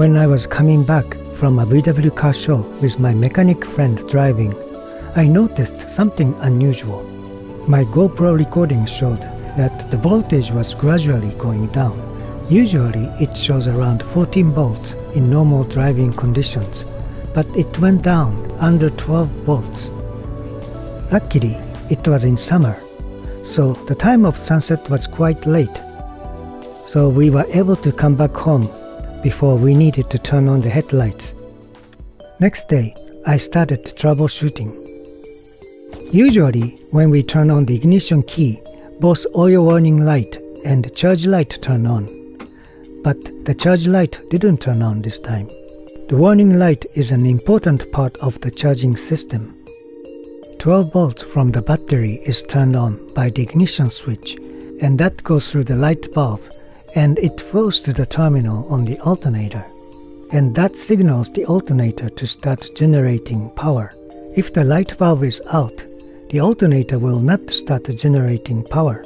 When I was coming back from a VW car show with my mechanic friend driving, I noticed something unusual. My GoPro recording showed that the voltage was gradually going down. Usually it shows around 14 volts in normal driving conditions, but it went down under 12 volts. Luckily, it was in summer, so the time of sunset was quite late. So we were able to come back home before we needed to turn on the headlights. Next day, I started troubleshooting. Usually, when we turn on the ignition key, both oil warning light and charge light turn on. But the charge light didn't turn on this time. The warning light is an important part of the charging system. 12 volts from the battery is turned on by the ignition switch, and that goes through the light bulb, and it flows to the terminal on the alternator. And that signals the alternator to start generating power. If the light bulb is out, the alternator will not start generating power.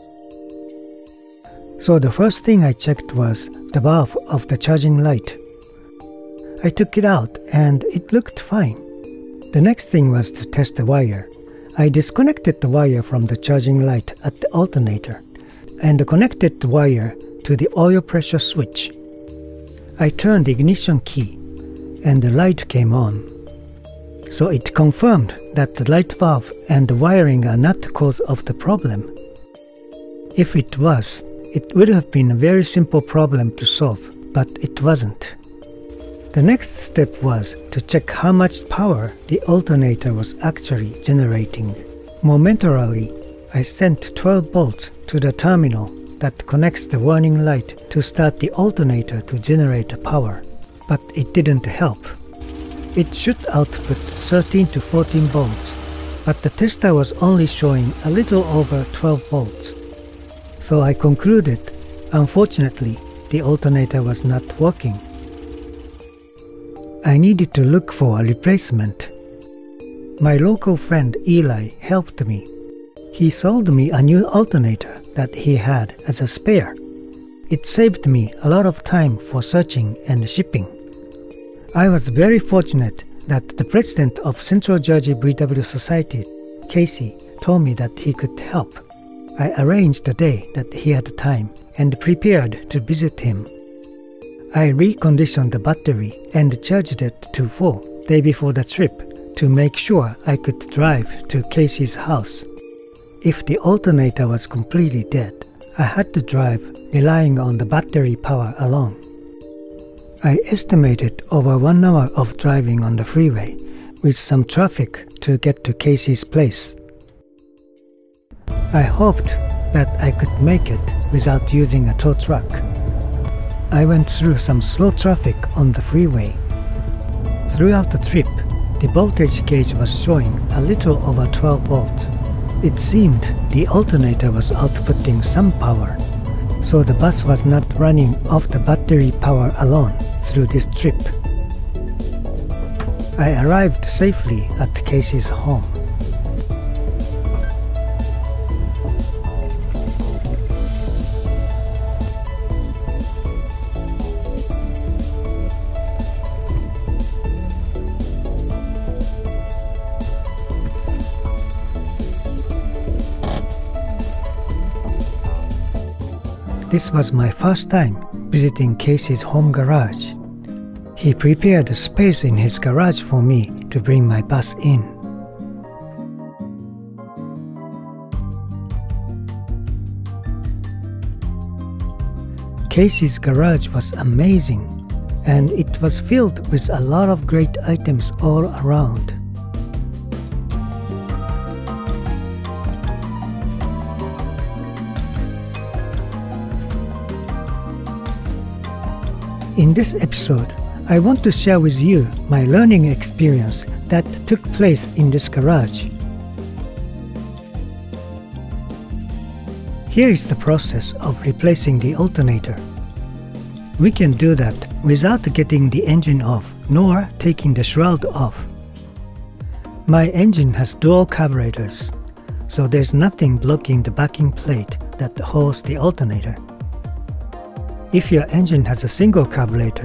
So the first thing I checked was the bulb of the charging light. I took it out and it looked fine. The next thing was to test the wire. I disconnected the wire from the charging light at the alternator and connected the wire to the oil pressure switch. I turned the ignition key and the light came on. So it confirmed that the light bulb and the wiring are not the cause of the problem. If it was, it would have been a very simple problem to solve, but it wasn't. The next step was to check how much power the alternator was actually generating. Momentarily, I sent 12 volts to the terminal that connects the warning light to start the alternator to generate power, but it didn't help. It should output 13 to 14 volts, but the tester was only showing a little over 12 volts. So I concluded, unfortunately, the alternator was not working. I needed to look for a replacement. My local friend Eli helped me. He sold me a new alternator that he had as a spare. It saved me a lot of time for searching and shipping. I was very fortunate that the president of Central Jersey VW Society, Casey, told me that he could help. I arranged the day that he had time and prepared to visit him. I reconditioned the battery and charged it to full day before the trip to make sure I could drive to Casey's house. If the alternator was completely dead, I had to drive relying on the battery power alone. I estimated over 1 hour of driving on the freeway with some traffic to get to Casey's place. I hoped that I could make it without using a tow truck. I went through some slow traffic on the freeway. Throughout the trip, the voltage gauge was showing a little over 12 volts. It seemed the alternator was outputting some power, so the bus was not running off the battery power alone through this trip. I arrived safely at Casey's home. This was my first time visiting Casey's home garage. He prepared a space in his garage for me to bring my bus in. Casey's garage was amazing, and it was filled with a lot of great items all around. In this episode, I want to share with you my learning experience that took place in this garage. Here is the process of replacing the alternator. We can do that without getting the engine off nor taking the shroud off. My engine has dual carburetors, so there's nothing blocking the backing plate that holds the alternator. If your engine has a single carburetor,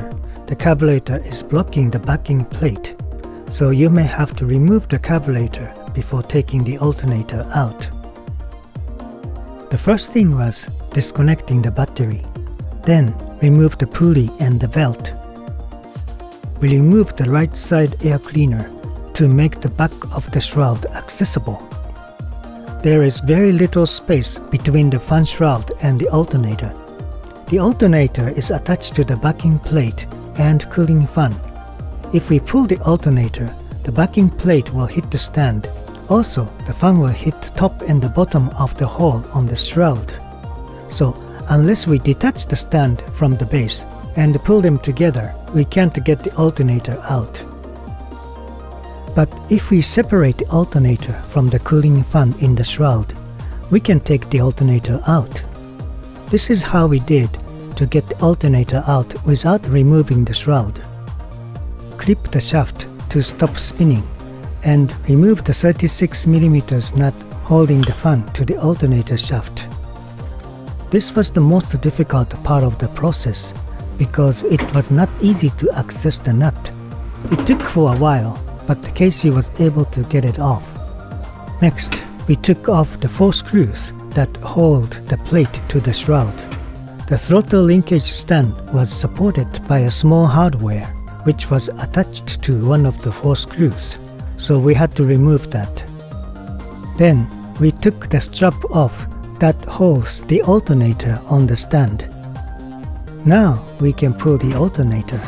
the carburetor is blocking the backing plate, so you may have to remove the carburetor before taking the alternator out. The first thing was disconnecting the battery. Then remove the pulley and the belt. We removed the right side air cleaner to make the back of the shroud accessible. There is very little space between the fan shroud and the alternator. The alternator is attached to the backing plate and cooling fan. If we pull the alternator, the backing plate will hit the stand. Also, the fan will hit the top and the bottom of the hole on the shroud. So, unless we detach the stand from the base and pull them together, we can't get the alternator out. But if we separate the alternator from the cooling fan in the shroud, we can take the alternator out. This is how we did to get the alternator out without removing the shroud. Clip the shaft to stop spinning and remove the 36mm nut holding the fan to the alternator shaft. This was the most difficult part of the process because it was not easy to access the nut. It took for a while, but Casey was able to get it off. Next, we took off the 4 screws that hold the plate to the shroud. The throttle linkage stand was supported by a small hardware which was attached to one of the 4 screws, so we had to remove that. Then we took the strap off that holds the alternator on the stand. Now we can pull the alternator.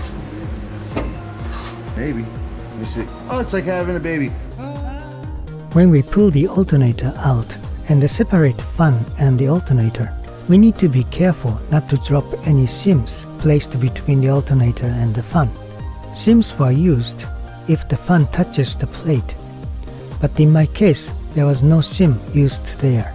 Baby, let me see. Oh, it's like having a baby. When we pull the alternator out and separate the fan and the alternator, we need to be careful not to drop any seams placed between the alternator and the fan. Seams were used if the fan touches the plate, but in my case there was no seam used there.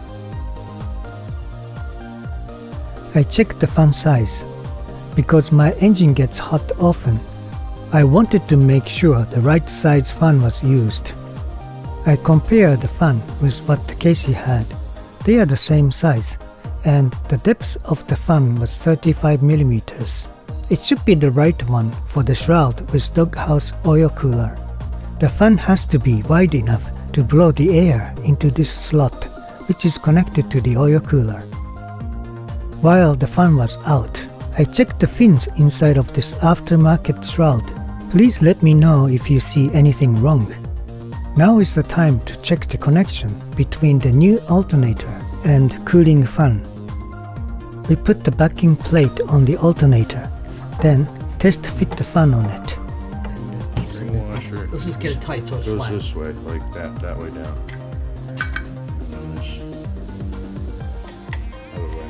I checked the fan size. Because my engine gets hot often, I wanted to make sure the right size fan was used. I compared the fan with what Casey had. They are the same size, and the depth of the fan was 35mm. It should be the right one for the shroud with doghouse oil cooler. The fan has to be wide enough to blow the air into this slot, which is connected to the oil cooler. While the fan was out, I checked the fins inside of this aftermarket shroud. Please let me know if you see anything wrong. Now is the time to check the connection between the new alternator and cooling fan. We put the backing plate on the alternator, then test fit the fan on it. Let's just get it tight so it's goes flat. this way, like that way down. And then this other way.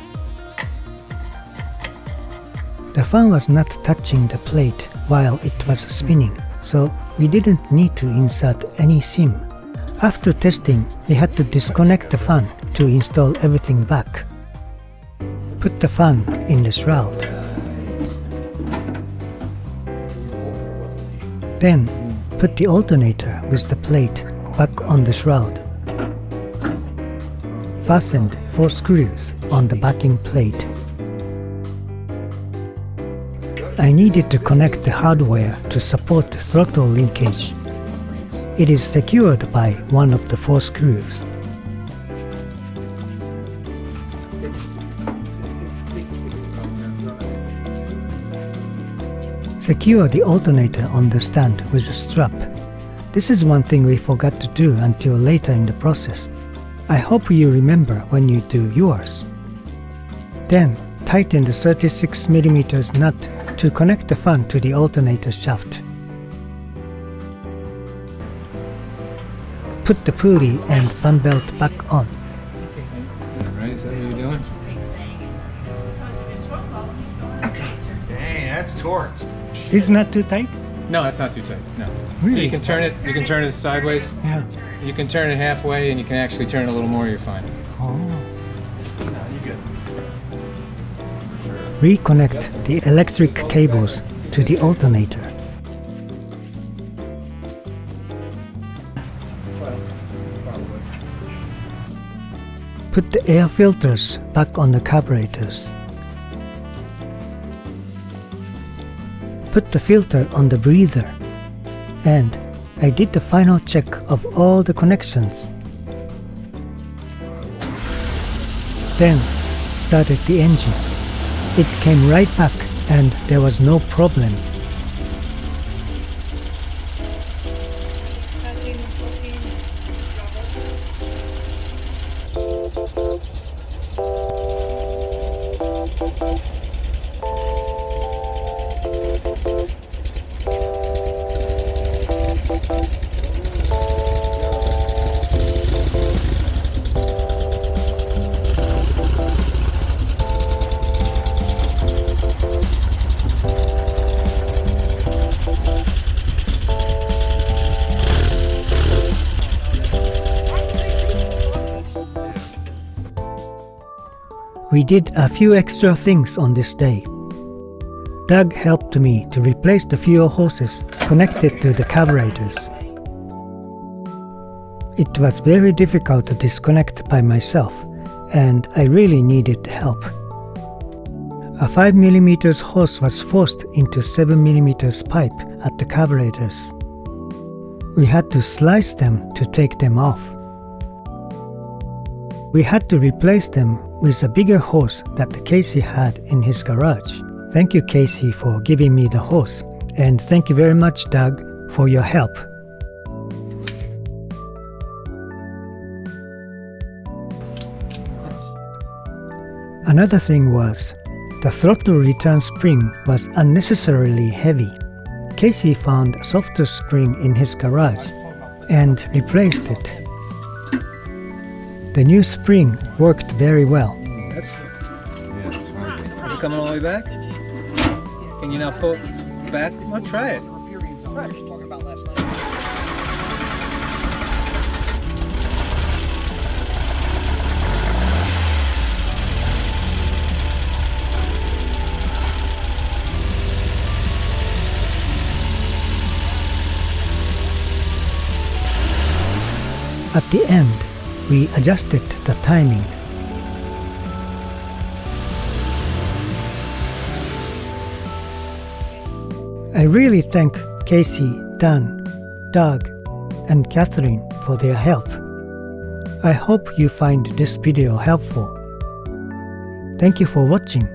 The fan was not touching the plate while it was spinning, so we didn't need to insert any seam. After testing, we had to disconnect the fan to install everything back. Put the fan in the shroud. Then, put the alternator with the plate back on the shroud. Fastened 4 screws on the backing plate. I needed to connect the hardware to support the throttle linkage. It is secured by one of the 4 screws. Secure the alternator on the stand with a strap. This is one thing we forgot to do until later in the process. I hope you remember when you do yours. Then tighten the 36mm nut to connect the fan to the alternator shaft. Put the pulley and fan belt back on. Right, is that what you're doing? Dang, that's torqued. It's not too tight? No, that's not too tight. No. Really? So you can turn it. You can turn it sideways. Yeah. You can turn it halfway, and you can actually turn it a little more. You're fine. Oh. No, you good. Reconnect the electric cables to the alternator. Put the air filters back on the carburetors. put the filter on the breather, and I did the final check of all the connections. Then started the engine. It came right back and there was no problem. We did a few extra things on this day. Doug helped me to replace the fuel hoses connected to the carburetors. It was very difficult to disconnect by myself, and I really needed help. A 5mm hose was forced into 7mm pipe at the carburetors. We had to slice them to take them off. We had to replace them with a bigger hose that Casey had in his garage. Thank you, Casey, for giving me the hose, and thank you very much, Doug, for your help. Another thing was, the throttle return spring was unnecessarily heavy. Casey found a softer spring in his garage and replaced it. The new spring worked very well. That's hard. Is it coming all the way back? Can you now pull back? Well, try it. I was just talking about last night. At the end, we adjusted the timing. I really thank Casey, Dan, Doug, and Catherine for their help. I hope you find this video helpful. Thank you for watching.